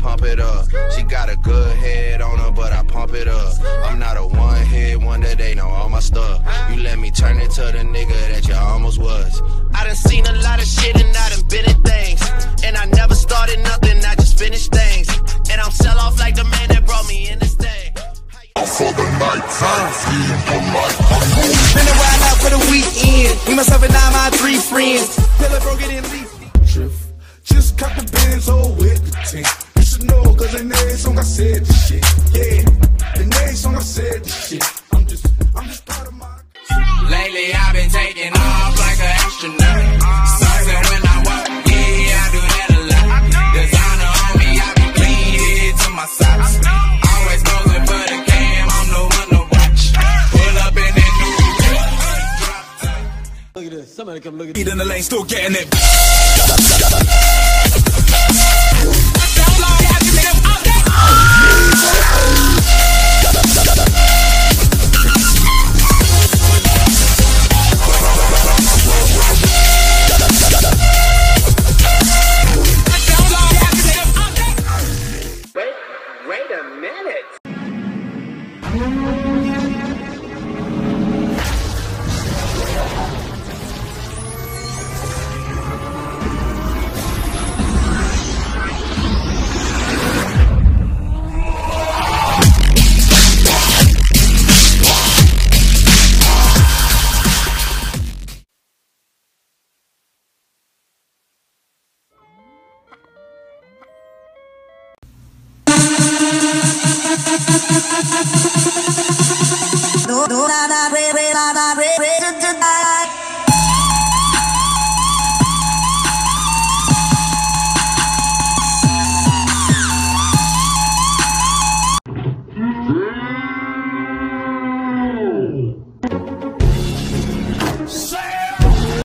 pump it up. She got a good head on her, but I pump it up. I'm not a one-hit wonder, they know all my stuff. You let me turn into the nigga that you almost was. I done seen a lot of shit and I done been in things. And I never started nothing, I just finished things. And I'm sell off like the man that brought me in this thing. For the night time, feed the light. Finna ride out for the weekend. Me, myself, and I, my 3 friends. Pillar broke it in leaf. Just got the Benz all with the tank. You should know, cause the next song I said this shit. Yeah, the next song I said this shit. I'm just proud of my. Lately I've been taking off like an astronaut. Sunset when I walk, yeah, I do that a lot. Designer on me, I be clean head to my socks. Always posing for the cam, I'm no one to watch. Pull up in that new drop top. Look at this, somebody come look at this. Eat in the lane, still getting it.